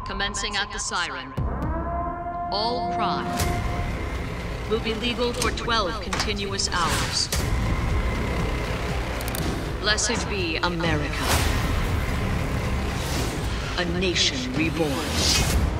Commencing at the siren. All crime will be legal for 12 continuous hours. Blessed be America, a nation reborn.